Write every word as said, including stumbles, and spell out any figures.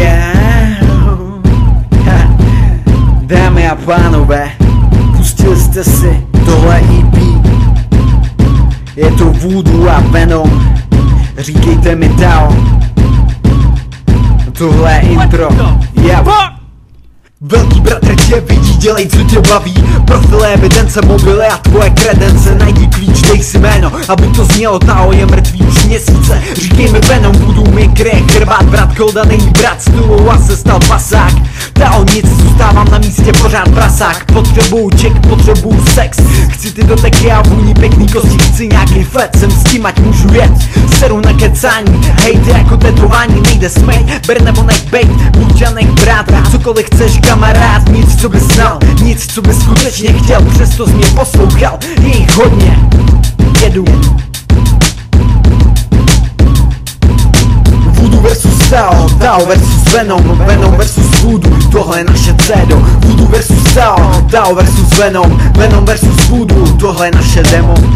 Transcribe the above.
Yeah. Dámy a pánové, pustili jste si tohle E P. Je to Voodoo a Venom. Říkejte mi Tao. Tohle je intro. Yeah. Velký bratr tě vidí, dělej co tě baví. Profily, evidence, mobily a tvoje kredence. Najdi klíč, dej si jméno, aby to znělo. Tao je mrtvý už měsíce. Říkej mi Venom, Voodoo mi kryje chrbát. Brat Kolda není brat, stylou a se stal pasák. Tao nic, zůstávám na místě pořád prasák. Potřebuju ček, potřebuju sex. Chci ty doteky a vůní pěkný kosti. Chci nějaký flet, jsem s tím, ať můžu jet. Seru na kecání, hejty jako tetování. Nejde smej, ber nebo nech bejt. Buď a nech brát, cokoliv chceš kamarád. Nic co bys znal, nic co bys skutečně chtěl. Přesto jsi mě poslouchal, je jich hodně. Jedu. Voodoo versus Tao, Tao versus Venom, Venom versus Voodoo, tohle je naše cédo. Voodoo versus Tao, Tao versus Venom, Venom versus Voodoo, tohle je naše demo.